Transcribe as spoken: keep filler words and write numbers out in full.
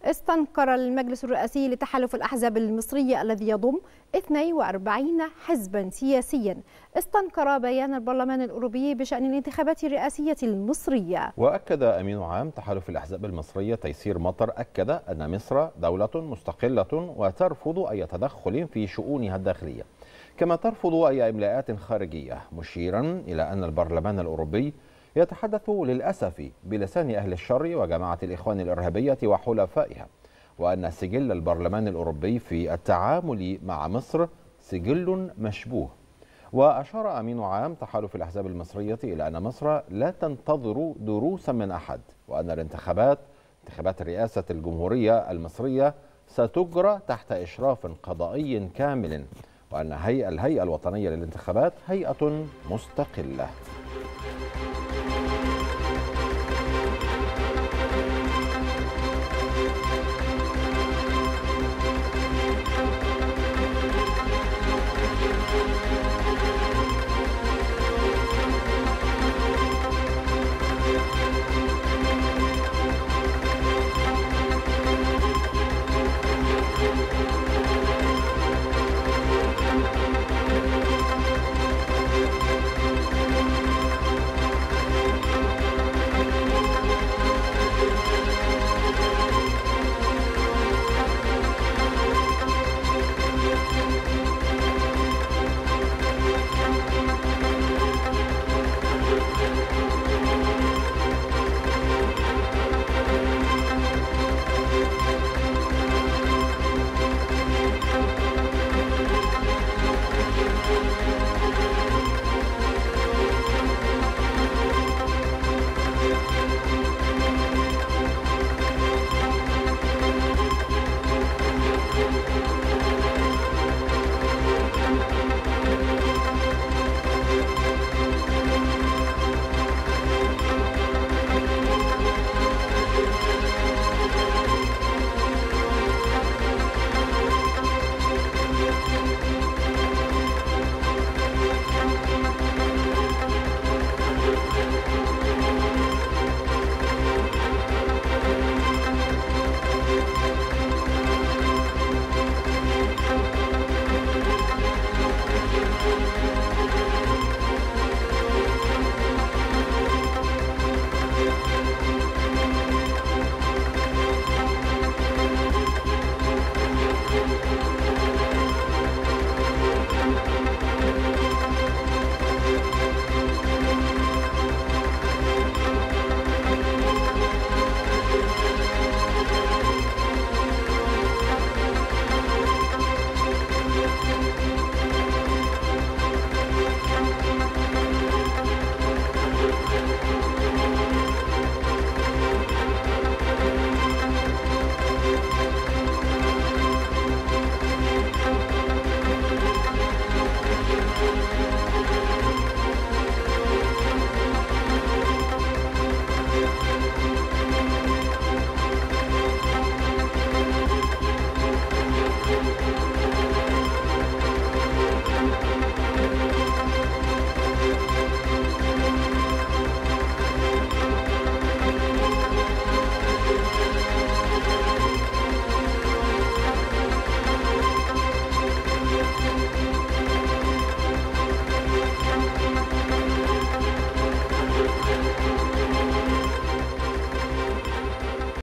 استنكر المجلس الرئاسي لتحالف الأحزاب المصرية الذي يضم اثنين وأربعين حزبا سياسيا استنكر بيان البرلمان الأوروبي بشأن الانتخابات الرئاسية المصرية. وأكد أمين عام تحالف الأحزاب المصرية تيسير مطر أكد أن مصر دولة مستقلة وترفض أي تدخل في شؤونها الداخلية، كما ترفض أي إملاءات خارجية، مشيرا إلى أن البرلمان الأوروبي يتحدث للأسف بلسان أهل الشر وجماعة الإخوان الإرهابية وحلفائها، وأن سجل البرلمان الأوروبي في التعامل مع مصر سجل مشبوه. وأشار أمين عام تحالف الأحزاب المصرية إلى أن مصر لا تنتظر دروسا من أحد، وأن الانتخابات انتخابات رئاسة الجمهورية المصرية ستجرى تحت إشراف قضائي كامل، وأن هيئة الهيئة الوطنية للانتخابات هيئة مستقلة.